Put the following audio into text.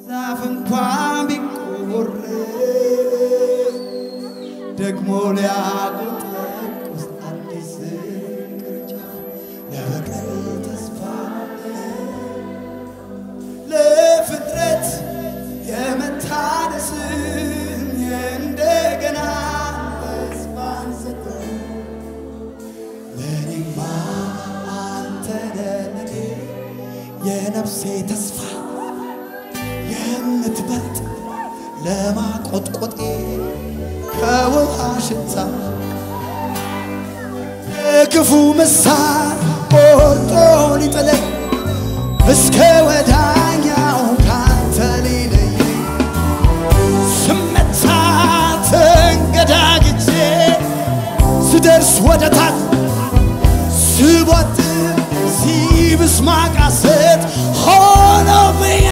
ዛፍ እንኳን ቢቆረጥ ደግሞ ሊያቆጠቁስ አዲስ ቅርንጫፍ ለበቀል ተስፋ ለፍጥረት የመታደስን እንደገና ተስፋን ሰጠ ለኔማ አንተ ነህ የነፍሴ ተስፋ የምትበልጥ ለማቆጥቆጤ ከውሃ ሽታ ክፉ ምሳር ቆርጦ ሊጥለኝ እስከ ወዳኛው